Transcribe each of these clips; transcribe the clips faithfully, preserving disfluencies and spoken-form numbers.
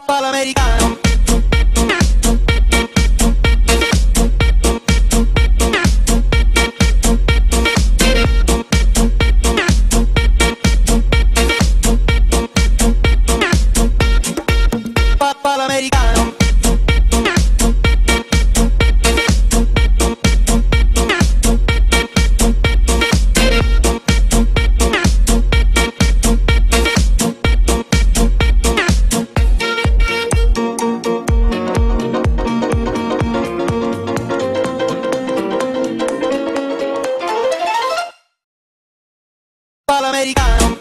Palamericano. Palamericano. Palamericano.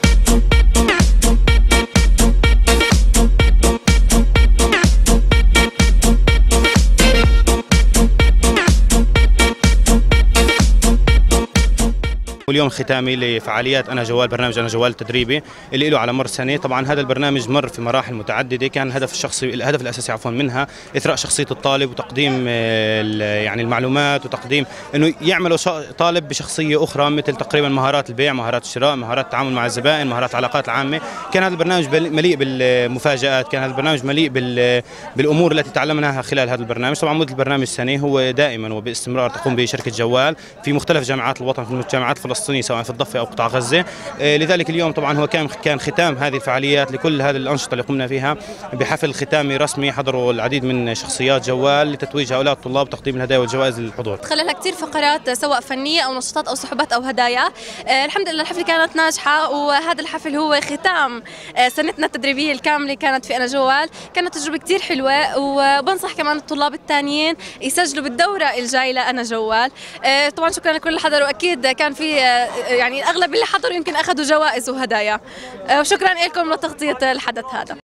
واليوم ختامي لفعاليات انا جوال، برنامج انا جوال التدريبي اللي له على مر سنه. طبعا هذا البرنامج مر في مراحل متعدده، كان الهدف الشخصي الهدف الاساسي عفوا منها اثراء شخصيه الطالب وتقديم يعني المعلومات وتقديم انه يعملوا طالب بشخصيه اخرى، مثل تقريبا مهارات البيع، مهارات الشراء، مهارات التعامل مع الزبائن، مهارات العلاقات العامه. كان هذا البرنامج مليء بالمفاجات، كان هذا البرنامج مليء بالامور التي تعلمناها خلال هذا البرنامج. طبعا مده البرنامج سنه، هو دائما وباستمرار تقوم به شركه جوال في مختلف جامعات الوطن، في الجامعات الفلسطينيه سواء في الضفه او قطاع غزه. لذلك اليوم طبعا هو كان كان ختام هذه الفعاليات لكل هذه الانشطه اللي قمنا فيها بحفل ختامي رسمي، حضروا العديد من شخصيات جوال لتتويج هؤلاء الطلاب وتقديم الهدايا والجوائز للحضور. خلالها كثير فقرات سواء فنيه او نشاطات او صحبات او هدايا. الحمد لله الحفله كانت ناجحه، وهذا الحفل هو ختام سنتنا التدريبيه الكامله كانت في انا جوال. كانت تجربه كثير حلوه، وبنصح كمان الطلاب الثانيين يسجلوا بالدوره الجايه لانا جوال. طبعا شكرا لكل اللي حضروا، اكيد كان في يعني اغلب اللي حضروا يمكن اخذوا جوائز وهدايا، وشكرا لكم لتغطيه الحدث هذا.